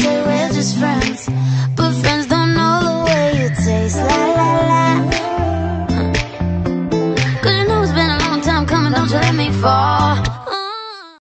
say we're just friends, but friends don't know the way you taste. La la la. Cause you know it's been a long time coming, don't you let me fall.